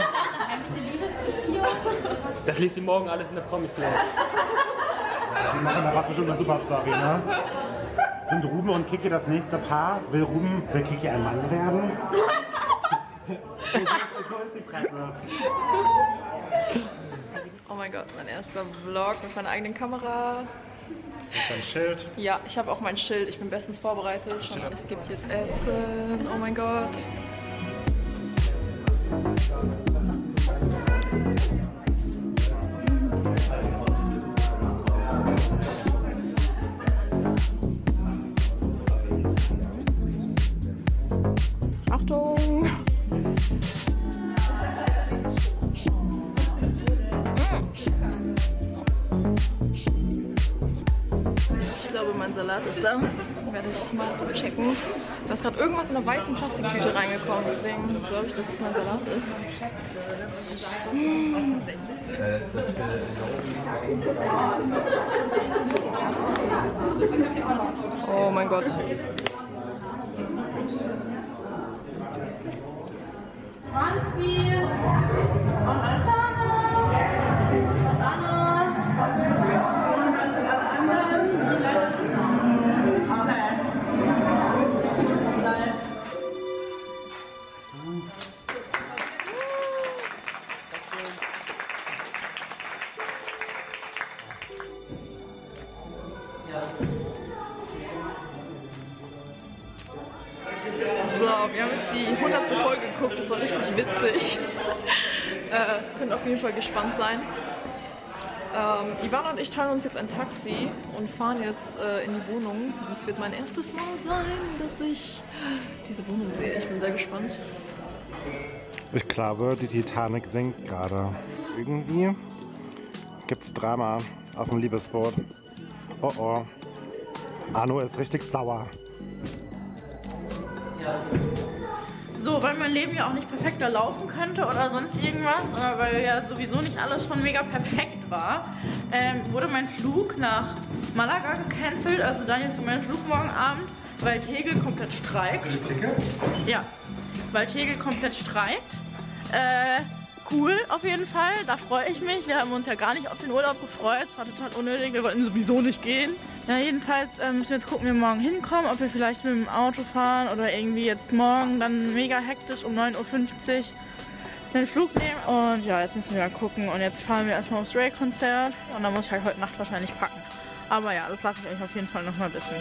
Das liest ihr morgen alles in der Promi-Flow. Die machen da gerade bestimmt eine super Story, ne? Sind Ruben und Kiki das nächste Paar? Will Ruben, will Kiki ein Mann werden? So ist die Presse. Oh mein Gott, mein erster Vlog mit meiner eigenen Kamera. Und dein Schild. Ja, ich habe auch mein Schild. Ich bin bestens vorbereitet. Schon, es gibt jetzt Essen. Oh mein Gott. Achtung! Ich glaube, mein Salat ist da. Werde ich mal checken. Da ist gerade irgendwas in einer weißen Plastiktüte reingekommen, deswegen glaube ich, dass es mein Salat ist. Mmh. Oh mein Gott. wir haben jetzt die hundertste Folge geguckt, das war richtig witzig. äh, könnt auf jeden Fall gespannt sein. Ähm, Ivana und ich teilen uns jetzt ein Taxi und fahren jetzt äh, in die Wohnung. Das wird mein erstes Mal sein, dass ich diese Wohnung sehe. Ich bin sehr gespannt. Ich glaube, die Titanic sinkt gerade. Irgendwie gibt's Drama auf dem Liebesboot. Oh oh. Arno ist richtig sauer. So, weil mein Leben ja auch nicht perfekter laufen könnte oder sonst irgendwas, oder weil ja sowieso nicht alles schon mega perfekt war, ähm, wurde mein Flug nach Malaga gecancelt, also Daniel zu meinem Flug morgen Abend, weil Tegel komplett streikt. Für die Tickets? Ja, weil Tegel komplett streikt. Äh, cool auf jeden Fall, da freue ich mich. Wir haben uns ja gar nicht auf den Urlaub gefreut, es war total unnötig, wir wollten sowieso nicht gehen. Ja, jedenfalls äh, müssen wir jetzt gucken, wie wir morgen hinkommen, ob wir vielleicht mit dem Auto fahren oder irgendwie jetzt morgen dann mega hektisch um neun Uhr fünfzig den Flug nehmen. Und ja, jetzt müssen wir ja gucken und jetzt fahren wir erstmal aufs Drake-Konzert und dann muss ich halt heute Nacht wahrscheinlich packen. Aber ja, das lasse ich euch auf jeden Fall nochmal wissen.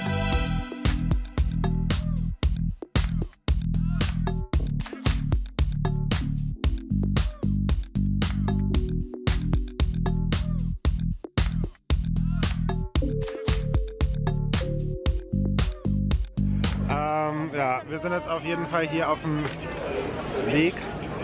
Ja, wir sind jetzt auf jeden Fall hier auf dem Weg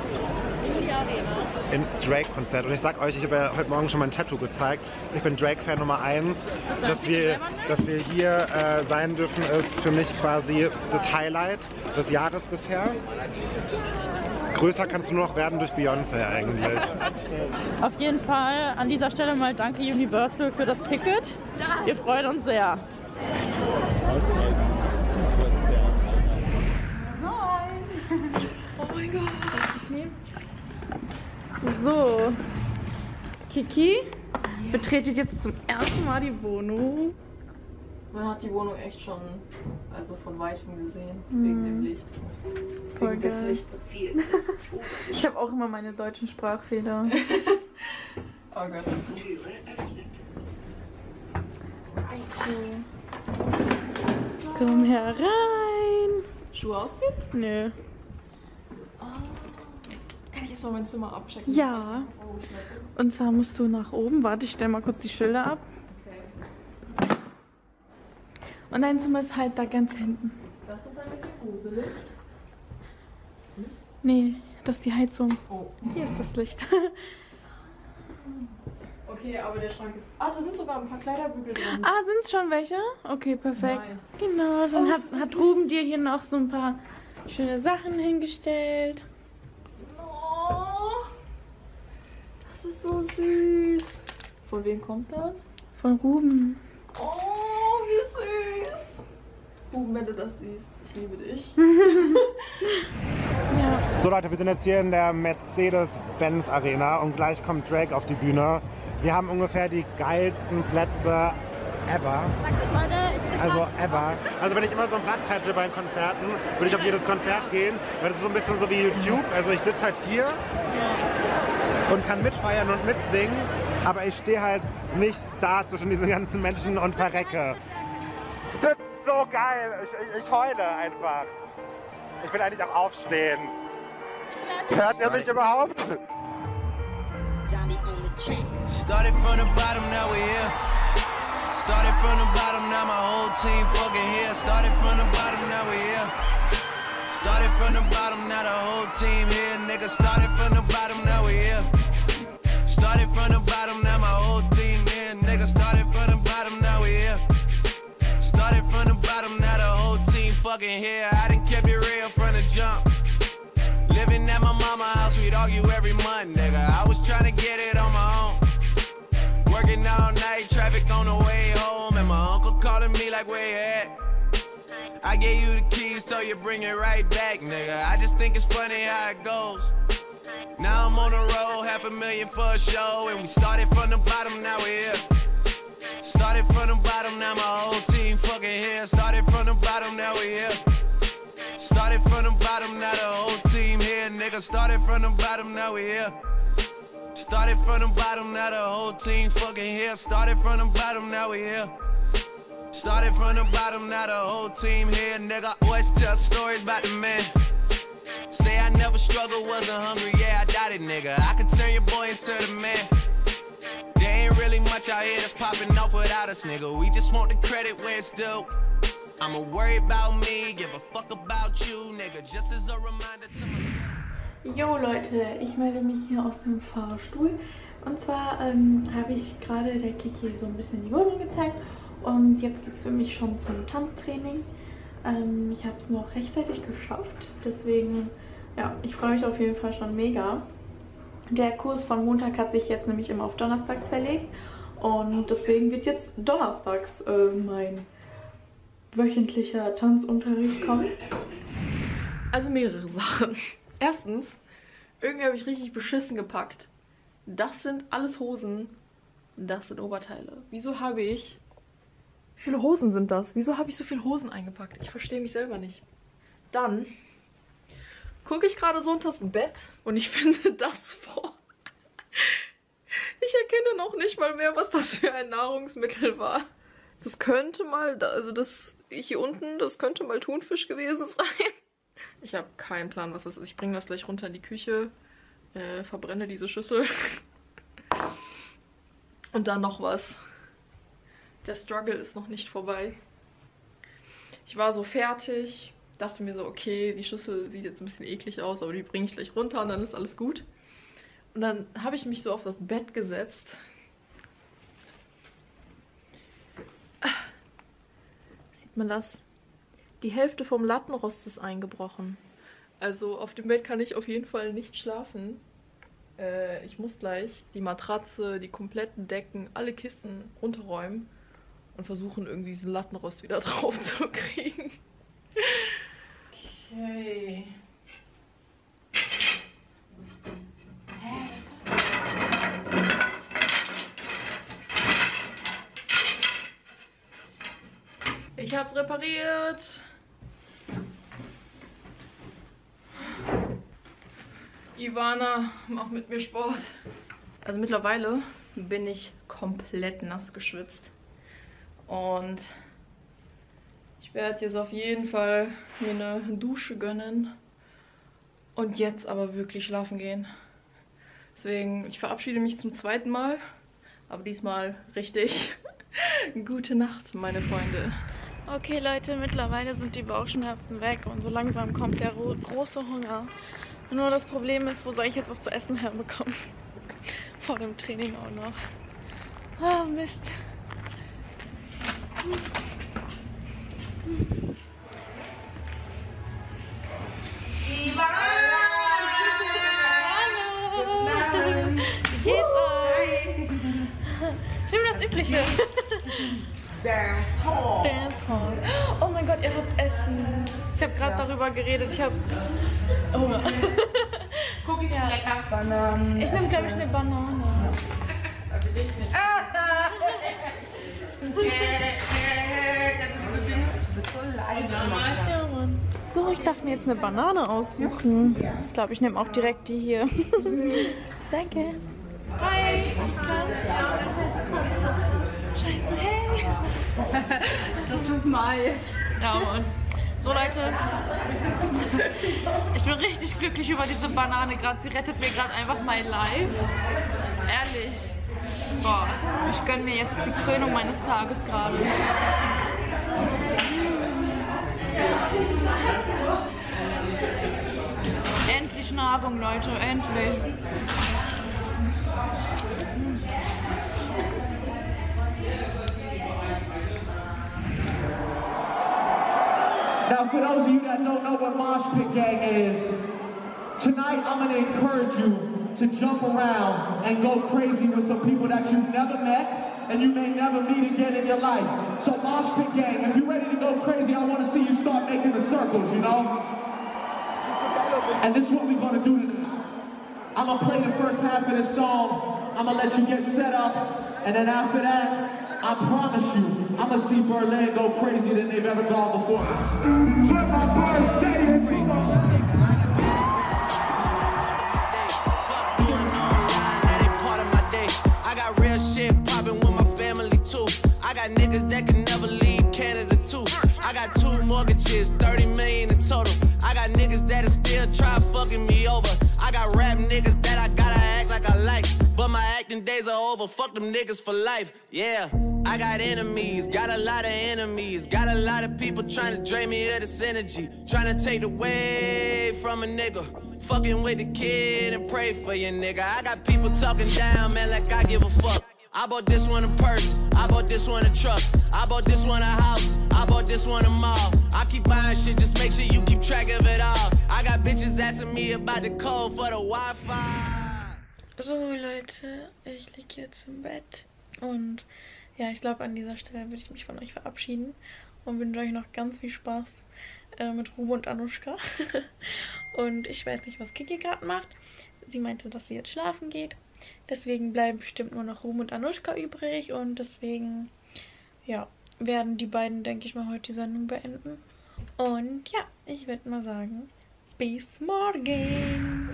ins Drake-Konzert. Und ich sag euch, ich habe ja heute Morgen schon mein Tattoo gezeigt. Ich bin Drake-Fan Nummer eins. Dass wir, dass wir hier äh, sein dürfen, ist für mich quasi das Highlight des Jahres bisher. Größer kannst du nur noch werden durch Beyoncé eigentlich. Auf jeden Fall an dieser Stelle mal danke Universal für das Ticket. Wir freuen uns sehr. Oh mein Gott. So, Kiki betretet jetzt zum ersten Mal die Wohnung. Man hat die Wohnung echt schon also von weitem gesehen, Mhm. wegen dem Licht. Voll Wegen des geil. Lichtes. Ich habe auch immer meine deutschen Sprachfehler. Oh Gott. So. Komm herein. Schuhe ausziehen? Nö. Oh. Kann ich erstmal mein Zimmer abchecken? Ja. Und zwar musst du nach oben. Warte, ich stell mal kurz die Schilder ab. Okay. Und dein Zimmer ist halt da ganz hinten. Das ist ein bisschen gruselig. Nee, das ist die Heizung. Oh. Hier ist das Licht. Okay, aber der Schrank ist... Ah, da sind sogar ein paar Kleiderbügel drin. Ah, sind's schon welche? Okay, perfekt. Nice. Genau, dann Oh. hat, hat Ruben dir hier noch so ein paar schöne Sachen hingestellt. Oh, das ist so süß. Von wem kommt das? Von Ruben. Oh, wie süß. Ruben, wenn du das siehst, ich liebe dich. Ja. So Leute, wir sind jetzt hier in der Mercedes-Benz Arena und gleich kommt Drake auf die Bühne. Wir haben ungefähr die geilsten Plätze ever. Also ever. Also wenn ich immer so einen Platz hätte bei Konzerten, würde ich auf jedes Konzert gehen. Weil das ist so ein bisschen so wie YouTube. Also ich sitze halt hier und kann mitfeiern und mitsingen. Aber ich stehe halt nicht da zwischen diesen ganzen Menschen und verrecke. Es wird so geil. Ich, ich, ich heule einfach. Ich will eigentlich auch aufstehen. Hört ihr mich überhaupt? Started from the bottom, now we're here. Started from the bottom, now my whole team fucking here. Started from the bottom, now we're here. Started from the bottom, now the whole team here. Nigga, started from the bottom, now we're here. Started from the bottom, now my whole team here. Nigga, started from the bottom, now we're here. Started from the bottom, now the whole team fucking here. I done kept it real from the jump. Living at my mama's house, we'd argue every month, nigga. I was trying to get it on my own. Working all night, traffic on the way home. And my uncle calling me like, where you at? I gave you the keys, so you bring it right back, nigga. I just think it's funny how it goes. Now I'm on the road, half a million for a show. And we started from the bottom, now we're here. Started from the bottom, now my whole team fucking here. Started from the bottom, now we here. Started from the bottom, now the whole team here. Nigga, started from the bottom, now we here. Started from the bottom, now the whole team fucking here. Started from the bottom, now we here. Started from the bottom, now the whole team here, nigga. Always tell stories about the man. Say I never struggled, wasn't hungry, yeah, I doubt it, nigga. I could turn your boy into the man. There ain't really much out here that's popping off without us, nigga. We just want the credit where it's due. I'ma worry about me, give a fuck about you, nigga. Just as a reminder to myself. Jo Leute, ich melde mich hier aus dem Fahrstuhl. Und zwar ähm, habe ich gerade der Kiki so ein bisschen die Wohnung gezeigt. Und jetzt geht es für mich schon zum Tanztraining. Ähm, ich habe es noch rechtzeitig geschafft. Deswegen, ja, ich freue mich auf jeden Fall schon mega. Der Kurs von Montag hat sich jetzt nämlich immer auf Donnerstags verlegt. Und deswegen wird jetzt Donnerstags äh, mein wöchentlicher Tanzunterricht kommen. Also mehrere Sachen. Erstens, irgendwie habe ich richtig beschissen gepackt. Das sind alles Hosen, das sind Oberteile. Wieso habe ich... Wie viele Hosen sind das? Wieso habe ich so viele Hosen eingepackt? Ich verstehe mich selber nicht. Dann gucke ich gerade so unter das Bett und ich finde das vor. Ich erkenne noch nicht mal mehr, was das für ein Nahrungsmittel war. Das könnte mal, also das hier unten, das könnte mal Thunfisch gewesen sein. Ich habe keinen Plan, was das ist. Ich bringe das gleich runter in die Küche, äh, verbrenne diese Schüssel. Und dann noch was. Der Struggle ist noch nicht vorbei. Ich war so fertig, dachte mir so, okay, die Schüssel sieht jetzt ein bisschen eklig aus, aber die bringe ich gleich runter und dann ist alles gut. Und dann habe ich mich so auf das Bett gesetzt. Sieht man das? Die Hälfte vom Lattenrost ist eingebrochen. Also auf dem Bett kann ich auf jeden Fall nicht schlafen. Äh, ich muss gleich die Matratze, die kompletten Decken, alle Kisten runterräumen und versuchen irgendwie diesen Lattenrost wieder drauf zu kriegen. Okay. Ich hab's repariert. Ivana macht mit mir Sport. Also mittlerweile bin ich komplett nass geschwitzt. Und ich werde jetzt auf jeden Fall mir eine Dusche gönnen. Und jetzt aber wirklich schlafen gehen. Deswegen, ich verabschiede mich zum zweiten Mal. Aber diesmal richtig. Gute Nacht, meine Freunde. Okay Leute, mittlerweile sind die Bauchschmerzen weg und so langsam kommt der große Hunger. Nur das Problem ist, wo soll ich jetzt was zu essen herbekommen? Vor dem Training auch noch. Oh Mist. Hallo! Wie geht's euch? Nimm das Übliche. Dancehall. Dancehall. Oh mein Gott, ihr habt Essen. Ich habe gerade ja. darüber geredet. Ich habe Hunger. Cookies ja. lecker. Bananen. Ich nehme, glaube ich, eine Banane. Ja, Mann. So, ich darf mir jetzt eine Banane aussuchen. Ich glaube, ich nehme auch direkt die hier. Danke. Hi. Scheiße, hey. Das mal jetzt. Ja, Mann. So, Leute. Ich bin richtig glücklich über diese Banane gerade. Sie rettet mir gerade einfach mein Life. Ehrlich. Boah, ich gönne mir jetzt die Krönung meines Tages gerade. Endlich Nahrung, Leute. Endlich. Now, for those of you that don't know what Mosh Pit Gang is, tonight I'm going to encourage you to jump around and go crazy with some people that you've never met and you may never meet again in your life. So Mosh Pit Gang, if you're ready to go crazy, I want to see you start making the circles, you know? And this is what we're going to do tonight. I'm going to play the first half of this song. I'm going to let you get set up. And then after that, I promise you, I'm going to see Berlin go crazier than they've ever gone before. For my birthday, it's I got real shit poppin' with my family too. I got niggas that can never leave fuck them niggas for life, yeah. I got enemies, got a lot of enemies. Got a lot of people trying to drain me of this energy. Trying to take away from a nigga. Fucking with the kid and pray for your nigga. I got people talking down, man, like I give a fuck. I bought this one a purse, I bought this one a truck, I bought this one a house, I bought this one a mall. I keep buying shit, just make sure you keep track of it all. I got bitches asking me about the code for the Wi-Fi. So Leute, ich liege jetzt im Bett und ja, ich glaube an dieser Stelle würde ich mich von euch verabschieden und wünsche euch noch ganz viel Spaß äh, mit Ruben und Anushka. Und ich weiß nicht, was Kiki gerade macht. Sie meinte, dass sie jetzt schlafen geht. Deswegen bleiben bestimmt nur noch Ruben und Anushka übrig und deswegen, ja, werden die beiden, denke ich mal, heute die Sendung beenden. Und ja, ich würde mal sagen, bis morgen!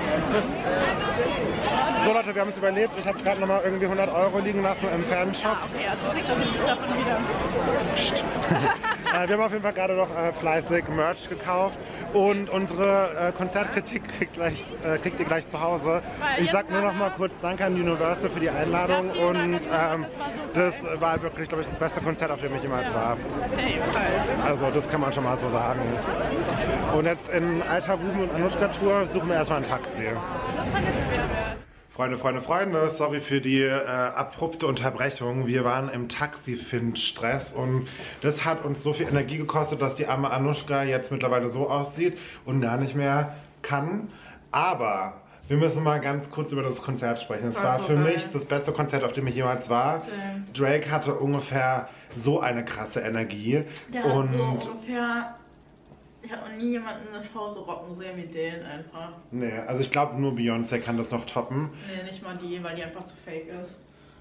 So Leute, wir haben es überlebt. Ich habe gerade nochmal irgendwie hundert Euro liegen lassen im Fanshop. Okay, also nicht, dass ich davon wieder. Psst. äh, wir haben auf jeden Fall gerade noch äh, fleißig Merch gekauft und unsere äh, Konzertkritik kriegt, gleich, äh, kriegt ihr gleich zu Hause. Ich sag nur noch mal kurz Danke an Universal für die Einladung und ähm, das war wirklich, glaube ich, das beste Konzert, auf dem ich jemals war. Also das kann man schon mal so sagen. Und jetzt in alter Ruben und Anushka-Tour suchen wir erstmal ein Taxi. Das fand ich sehr wert. Freunde, Freunde, Freunde, sorry für die äh, abrupte Unterbrechung. Wir waren im Taxi-Find-Stress und das hat uns so viel Energie gekostet, dass die arme Anushka jetzt mittlerweile so aussieht und gar nicht mehr kann. Aber wir müssen mal ganz kurz über das Konzert sprechen. Es war für mich das beste Konzert, auf dem ich jemals war. Drake hatte ungefähr so eine krasse Energie. Der und hat so ungefähr... Ich habe noch nie jemanden in der Show so rocken sehen wie den einfach. Nee, also ich glaube nur Beyoncé kann das noch toppen. Nee, nicht mal die, weil die einfach zu fake ist.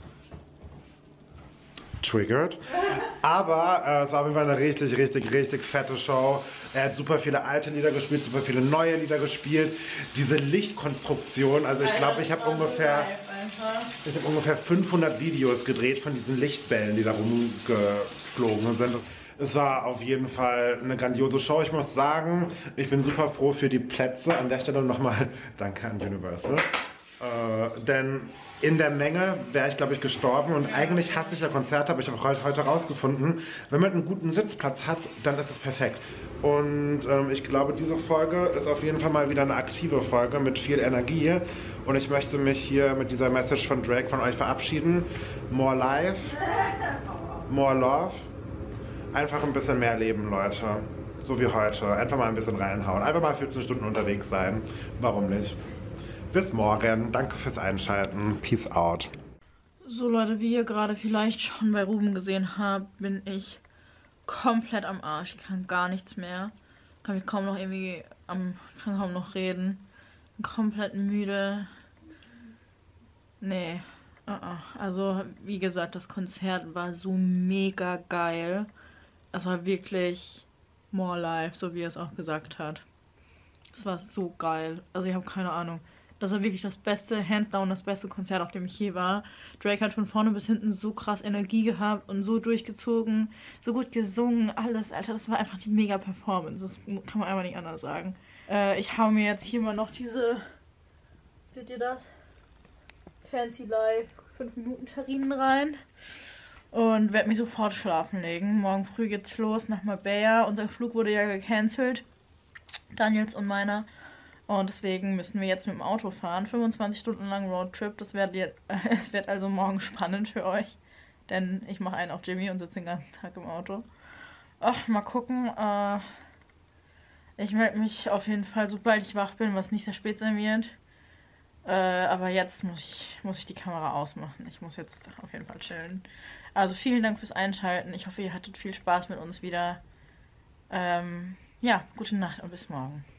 Triggered. Aber äh, es war auf jeden Fall eine richtig, richtig, richtig fette Show. Er hat super viele alte Lieder gespielt, super viele neue Lieder gespielt. Diese Lichtkonstruktion, also ich glaube, ich habe ungefähr, ich habe ungefähr fünfhundert Videos gedreht von diesen Lichtbällen, die da rumgeflogen sind. Es war auf jeden Fall eine grandiose Show. Ich muss sagen, ich bin super froh für die Plätze. An der Stelle nochmal danke an Universal. Äh, denn in der Menge wäre ich, glaube ich, gestorben. Und eigentlich hasse ich ja Konzerte, aber ich habe heute, heute rausgefunden, wenn man einen guten Sitzplatz hat, dann ist es perfekt. Und ähm, ich glaube, diese Folge ist auf jeden Fall mal wieder eine aktive Folge mit viel Energie. Und ich möchte mich hier mit dieser Message von Drake von euch verabschieden. More life, more love. Einfach ein bisschen mehr leben, Leute. So wie heute. Einfach mal ein bisschen reinhauen. Einfach mal vierzehn Stunden unterwegs sein. Warum nicht? Bis morgen. Danke fürs Einschalten. Peace out. So Leute, wie ihr gerade vielleicht schon bei Ruben gesehen habt, bin ich komplett am Arsch. Ich kann gar nichts mehr. Kann mich kaum noch irgendwie am, kann kaum noch reden. Bin komplett müde. Nee. Uh -uh. Also, wie gesagt, das Konzert war so mega geil. Es war wirklich more life, so wie er es auch gesagt hat. Es war so geil. Also ich habe keine Ahnung. Das war wirklich das beste, hands down das beste Konzert, auf dem ich je war. Drake hat von vorne bis hinten so krass Energie gehabt und so durchgezogen, so gut gesungen, alles, Alter. Das war einfach die mega Performance. Das kann man einfach nicht anders sagen. Äh, ich hau mir jetzt hier mal noch diese, seht ihr das? Fancy Life fünf Minuten Terrinen rein. Und werde mich sofort schlafen legen. Morgen früh geht's los nach Marbella. Unser Flug wurde ja gecancelt. Daniels und meiner. Und deswegen müssen wir jetzt mit dem Auto fahren. fünfundzwanzig Stunden lang Roadtrip. Das wird, jetzt, äh, es wird also morgen spannend für euch. Denn ich mache einen auf Jimmy und sitze den ganzen Tag im Auto. Ach, mal gucken. Äh, ich melde mich auf jeden Fall, sobald ich wach bin, was nicht sehr spät sein wird. Äh, aber jetzt muss ich, muss ich die Kamera ausmachen. Ich muss jetzt auf jeden Fall chillen. Also vielen Dank fürs Einschalten. Ich hoffe, ihr hattet viel Spaß mit uns wieder. Ähm, ja, gute Nacht und bis morgen.